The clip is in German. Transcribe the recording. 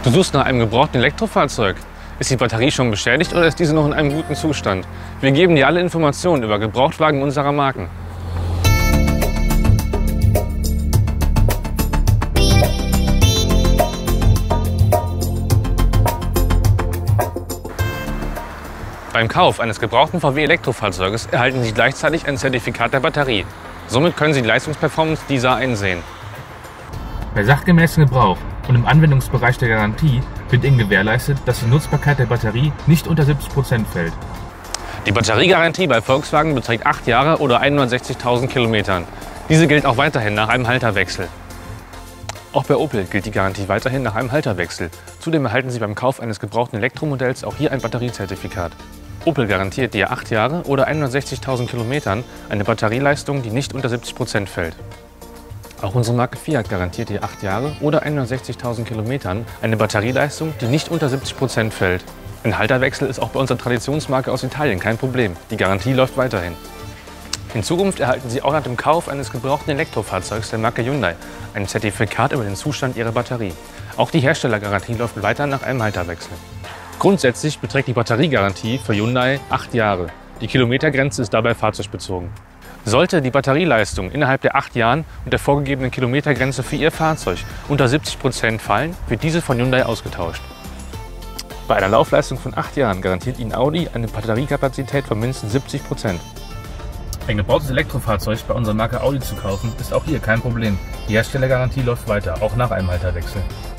Du suchst nach einem gebrauchten Elektrofahrzeug. Ist die Batterie schon beschädigt oder ist diese noch in einem guten Zustand? Wir geben dir alle Informationen über Gebrauchtwagen unserer Marken. Beim Kauf eines gebrauchten VW-Elektrofahrzeuges erhalten Sie gleichzeitig ein Zertifikat der Batterie. Somit können Sie die Leistungsperformance dieser einsehen. Bei sachgemäßem Gebrauch und im Anwendungsbereich der Garantie wird Ihnen gewährleistet, dass die Nutzbarkeit der Batterie nicht unter 70% fällt. Die Batteriegarantie bei Volkswagen beträgt 8 Jahre oder 160.000 Kilometern. Diese gilt auch weiterhin nach einem Halterwechsel. Auch bei Opel gilt die Garantie weiterhin nach einem Halterwechsel. Zudem erhalten Sie beim Kauf eines gebrauchten Elektromodells auch hier ein Batteriezertifikat. Opel garantiert dir 8 Jahre oder 160.000 Kilometern eine Batterieleistung, die nicht unter 70% fällt. Auch unsere Marke Fiat garantiert dir 8 Jahre oder 160.000 Kilometern eine Batterieleistung, die nicht unter 70% fällt. Ein Halterwechsel ist auch bei unserer Traditionsmarke aus Italien kein Problem. Die Garantie läuft weiterhin. In Zukunft erhalten Sie auch nach dem Kauf eines gebrauchten Elektrofahrzeugs der Marke Hyundai ein Zertifikat über den Zustand Ihrer Batterie. Auch die Herstellergarantie läuft weiter nach einem Halterwechsel. Grundsätzlich beträgt die Batteriegarantie für Hyundai 8 Jahre. Die Kilometergrenze ist dabei fahrzeugbezogen. Sollte die Batterieleistung innerhalb der 8 Jahren und der vorgegebenen Kilometergrenze für Ihr Fahrzeug unter 70% fallen, wird diese von Hyundai ausgetauscht. Bei einer Laufleistung von 8 Jahren garantiert Ihnen Audi eine Batteriekapazität von mindestens 70%. Ein gebrauchtes Elektrofahrzeug bei unserer Marke Audi zu kaufen, ist auch hier kein Problem. Die Herstellergarantie läuft weiter, auch nach einem Halterwechsel.